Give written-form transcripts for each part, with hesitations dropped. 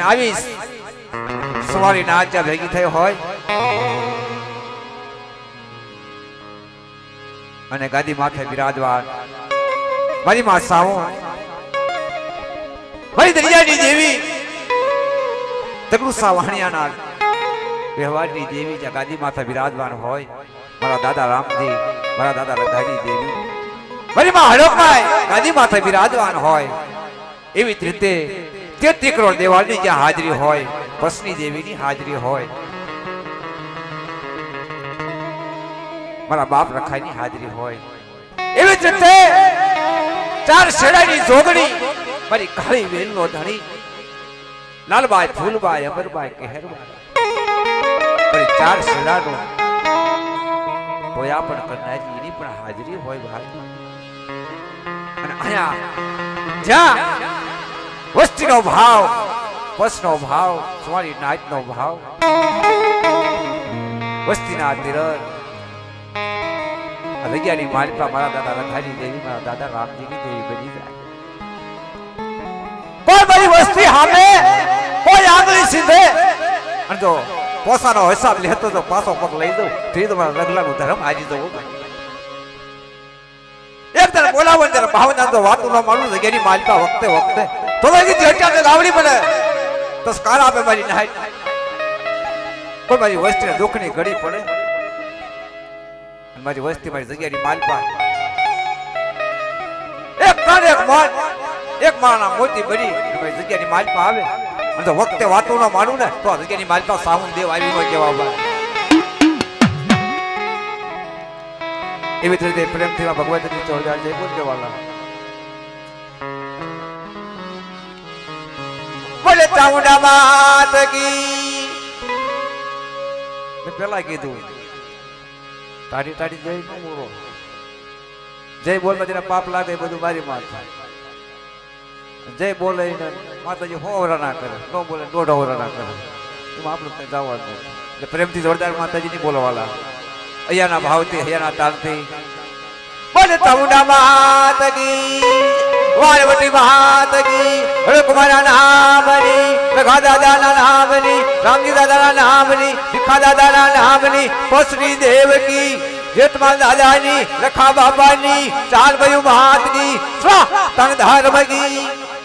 અને આવી સવારી ના જ્યાં ભેગી થઈ હોય અને ગાદી માથે બિરાજવાન મારી માં સાવો મારી દરિયાની દેવી તગડુ સાવાણિયાના વ્યવહારની દેવી જ્યાં ગાદી માથે બિરાજવાન હોય મારા દાદા રામજી મારા દાદા રધાની દેવી મારી માં હડકમાય ગાદી માથે બિરાજવાન હોય એવી જ રીતે 33 કરોડ દેવાળની જ્યાં હાજરી હોય વસની દેવીની હાજરી હોય મારા બાપ રખાઈની હાજરી હોય એવી જ રીતે 4 શેડાની જોગણી મારી કાળી વેલનો ધણી લાલબાઈ ફૂલબાઈ અમરબાઈ કહેરબાઈ મારી 4 શેડાનો પોયા પણ કરનારી એની પણ હાજરી હોય ભાઈ અને અહીંયા જ્યાં વસ્તીનો ભાવ પસનો ભાવ તમારી નાચનો ભાવ વસ્તીના તિરર રૈયાની માલિકા મારા દાદા રખાની દેવી મારા દાદા રામજીની દેવી બની જાય કોઈ મારી વસ્તી સામે કોઈ આંગળી સીધે અને જો પોસાનો હિસાબ લેતો તો પાછો પગ લઈ દઉં તે તો મારા રગલાનું ધર્મ હાજી દઉં એક તરફ બોલાવો ને ત્યારે ભાવના તો વાતું ન માનું રૈયાની માલિકા વખતે વખતે તો કીધી હટ્યા ગાવડી બને તો સ્કાર આપે મારી નાઈ કોઈ મારી વસ્તીને દુઃખની ઘડી પડે મારી વસ્તી મારી જગ્યાની માલપા એક કાન એક મન એક માણા મોતી બની મારી જગ્યાની માલપા આવે અને તો વખતે વાતો ન માનું ને તો જગ્યાની માલપા સાવન દેવ આવી ન કહેવા બા એવી રીતે પ્રેમથી ભગવતની ચોરદાર જય બોલ કેવાલા બોલે ચાઉંડા માત કી મેં પેલા કીધું તારી તારી જય નો બોલો જય બોલમાં જેને પાપ લાગે બધું મારી માથે જય બોલે માતાજી હોવરા ના કરે ન બોલે દોઢ હોવરા ના કરે એમાં આપણું ત્યાં જવાનું એટલે પ્રેમથી જોરદાર માતાજી ની બોલવાલા અહીંયાના ભાવથી અહીંયાના તાલથી બોલે ચાઉંડા માત કી વાળવટી માત કી કુમારા નામની રઘા દાદાના નામની રામજી દાદાના નામની ભીખા દાદાના નામની પસરી દેવકી જેતમાલ દાદાની રખા બાબાની ચાર ભયું મહાતની સ્વા તન ધર્મગી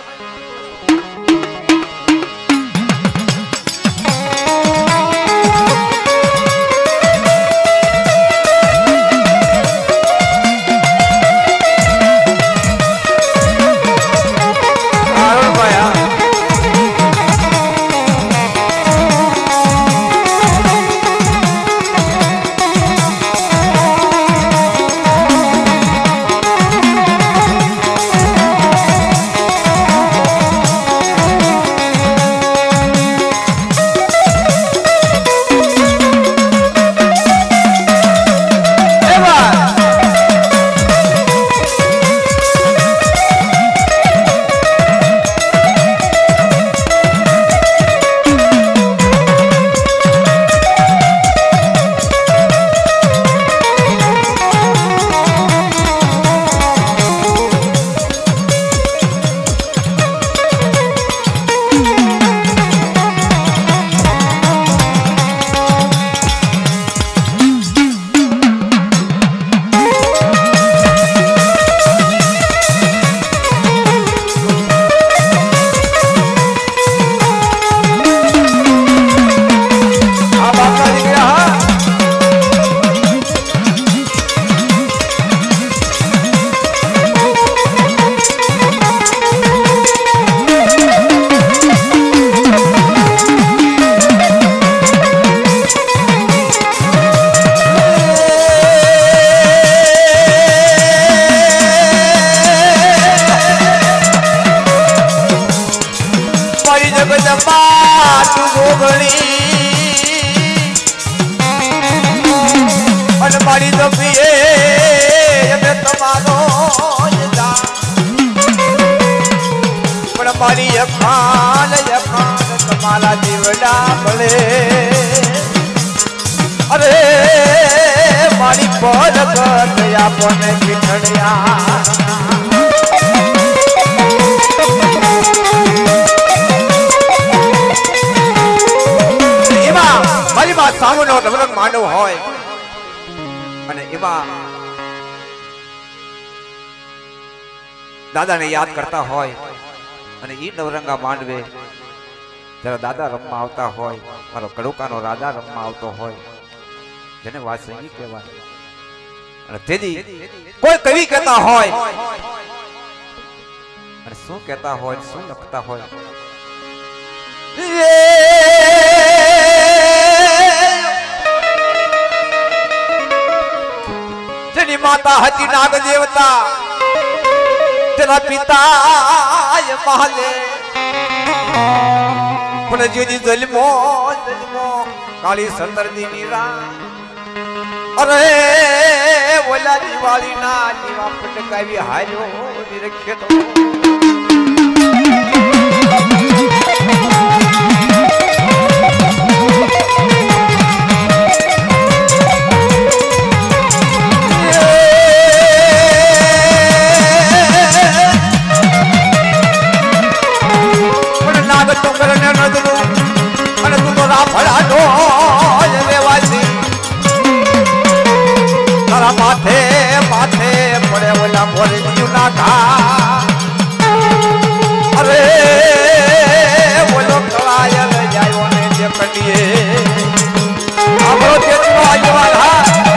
તમારા દીવડા ભલે અરે મારી પદ ગયા કોને પીઠડિયા સામનો નવરંગ માંડવ હોય અને એમાં દાદાને યાદ કરતા હોય અને ઈ નવરંગા માંડવે જ્યારે દાદા રમવા આવતા હોય, મારો કડુકાનો રાજા રમવા આવતો હોય, જેને વાસંગી કહેવાય. અને તેથી કોઈ કવિ કહેતા હોય અને શું કહેતા હોય, શું લખતા હોય, જેની માતા હતી નાગ દેવતા, તેના પિતા મહાલે, પણ જેની જન્મો કાળી સંદર્દી મીરા, અરે ઓલા દિવાળી ના દીવા પટકાવી હાર્યો નિરખે તો માથે માથે પડે ઓલા મોરજીયું ના ઘા, અરે બોલો કળાયલ જાયો ને જે કડીએ આપણો તેજનો આગેવાન હા.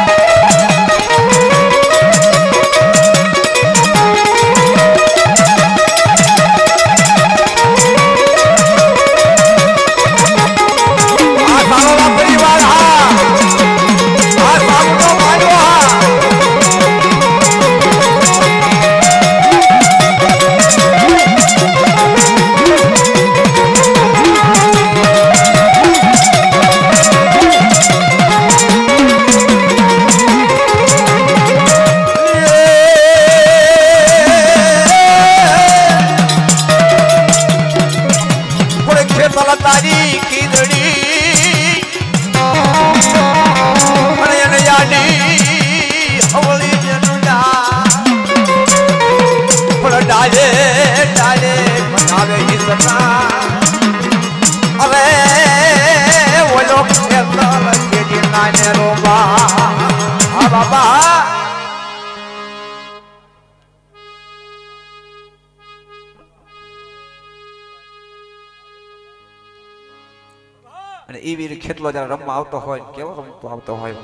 અને એ વીર ખેતલો જયારે રમવા આવતો હોય, કેવો રમતો આવતો હોય,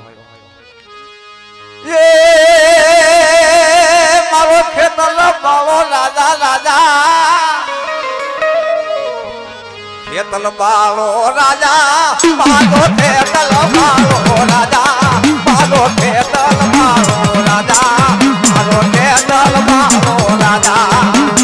મારો ખેતલો બાળો રાજા રાજા, ખેતલ બાળો રાજા, મારો ખેતલ બાળો રાજા, મારો ખેતલ બાળો રાજા, મારો ખેતલ બાળો રાજા.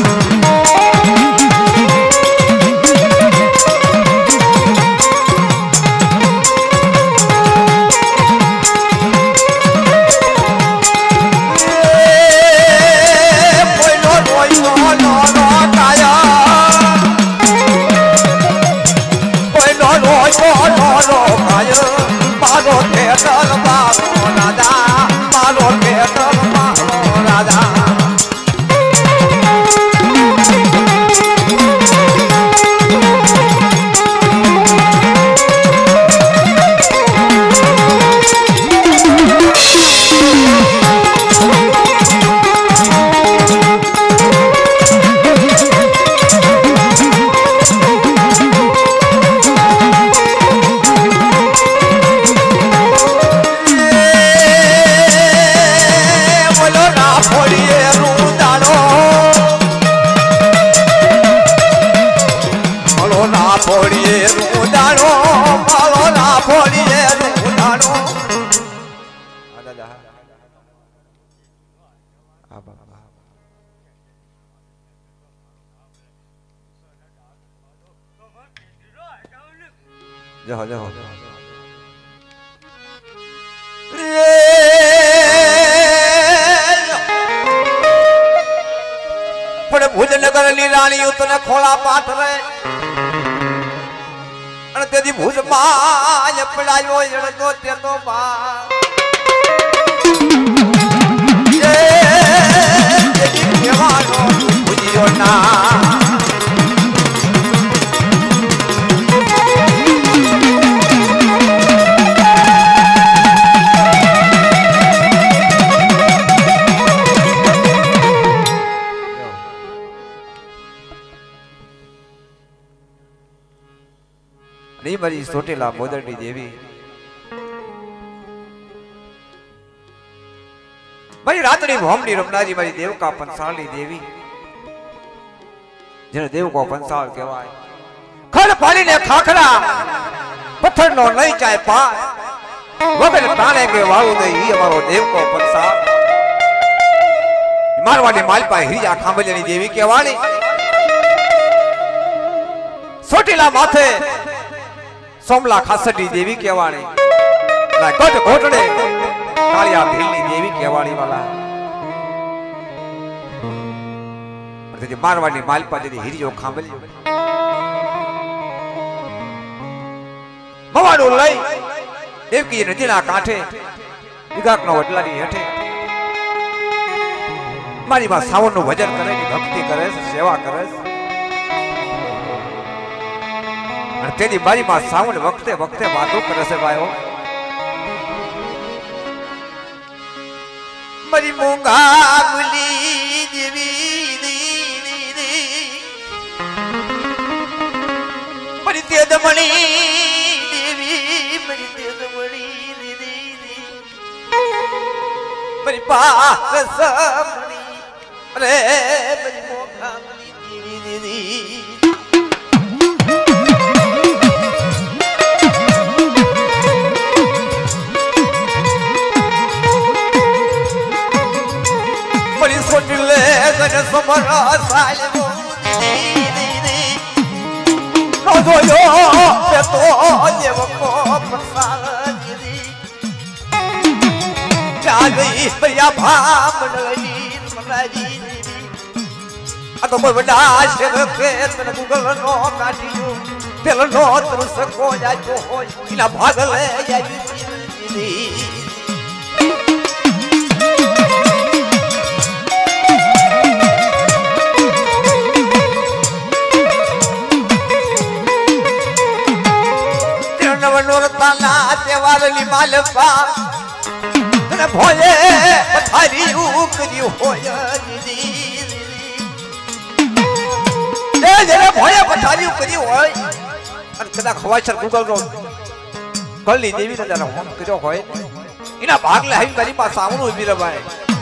જહો જહો પણ ભુજનગર ની રાણીઓ તને ખોળા પાથ રે, અને તેથી ભુજમાં પડાયો એડતો તેતો બા કેવાનો ભુજ્યો ના नहीं मरी सोटेला मोदरनी देवी मरी रातड़ी भोमनी रमनाजी मरी देव का पंसाली देवी जिन्हें देव को पंसाल कहवाय खड़ पानी ने खाखरा पत्थर नो नहीं चाहे पा वगल ताने के वालू दे ही हमारो देव को पंसाल मारवाड़ी मालपा हिरिया खांबलनी देवी कहवाणी सोटीला माथे सोमला खासडी देवी कहवाणी ना कोट घोटड़े कालिया भीलनी देवी कहवाणी वाला ते मारवाड़ी मालपा जदी हिरियो खांबलियो मवाडो लई देवकी नदीना कांठे विगाकनो वडलानी हेठे मारी मां सावनનું ભજન કરે ની ભક્તિ કરે સેવા કરે અને તેની મારી માં સાવન વખતે વખતે વાતો કરે છે ભાઈઓ મારી મોંઘા મુલી દેવી મારી તેદમણી દેવી મારી તેદમણી દીદી મારી પારસમણી અરે મારી મોંઘા મુલી દેવી દીદી समरा सालमो नो दोयो पे तो देव को प्रसाद दी जा गई भैया भामणली मनाजी आ तो कोई बड़ा शेर के तने गूगल नो काटियो तेल नो तरस को जा जो हो इना भागले या दी ताला तेवारली मालपा तने भोले पथारी उकरी होया दीदी दे जरे भोले पथारी उकरी होय अन कदा खवाचर गूगल रो कल्ली देवी ने जरा होम करो होय इना भागले हई करी मा सामनो उभी रबाय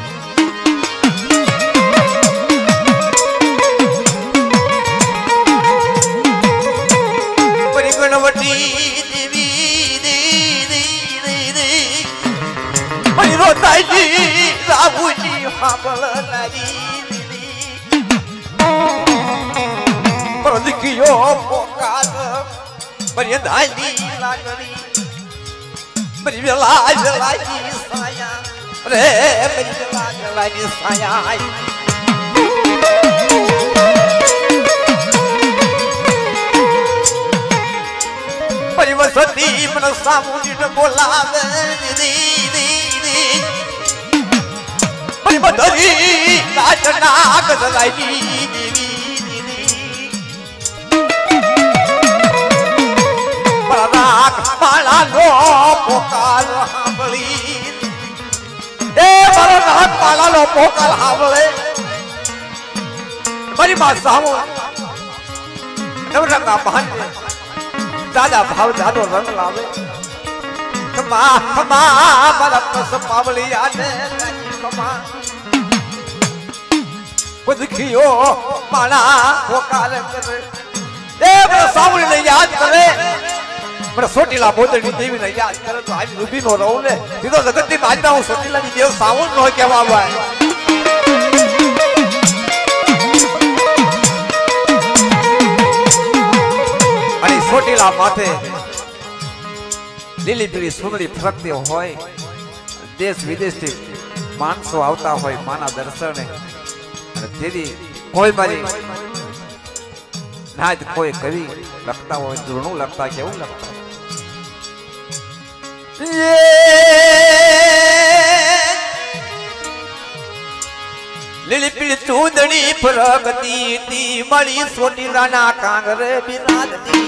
परिगणवटी रोताजी राबूजी हाबल नारी पर दिखियो पोकार बड़ी धाई लागरी बड़ी बेला जलाई साया रे बड़ी बेला जलाई साया बड़ी वसती मन सामूजी ने बोलावे दीदी बदरी नाचना गजलाई देवी बराक माला लो पोकाल हावली ए बराक माला लो पोकाल हावले मरी मां सामो नवरंगा बहन दादा भाव दादो रंग लावे खमा खमा बरस पावली आने खमा बुझियो माना पोकार करे देव सावली ने याद करे पर सोटीला मोदरनी देवी ने याद करे तो आज रूबी नो रहू ने सीधो जगती माजना हूं सोटीला नी देव सावल नो केवा आवे अरे सोटीला माथे લીલી પીળી સુંદરી ફરકતી હોય દેશ વિદેશથી માણસો આવતા હોય માના દર્શને અને તેથી કોઈ મારી નાજ કોઈ કવિ લખતા હોય ધૂણું લખતા કેવું લખતા લીલી પીળી સુંદરી ફરકતી તી મળી સોટીલાના કાંગરે બિરાજતી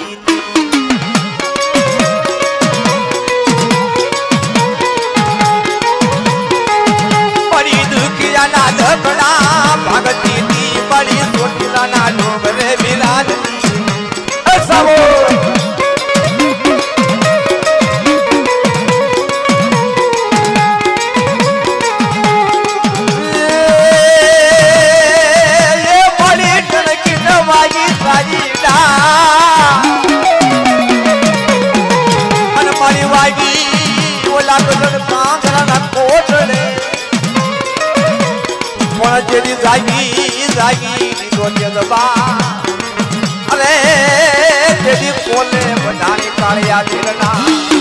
ना धकड़ा भगती ती बड़ी सोटीला ना डोगरे विराजती सबो जागी तो जज्बा अरे तेरी कोले बधानी कालिया दिलना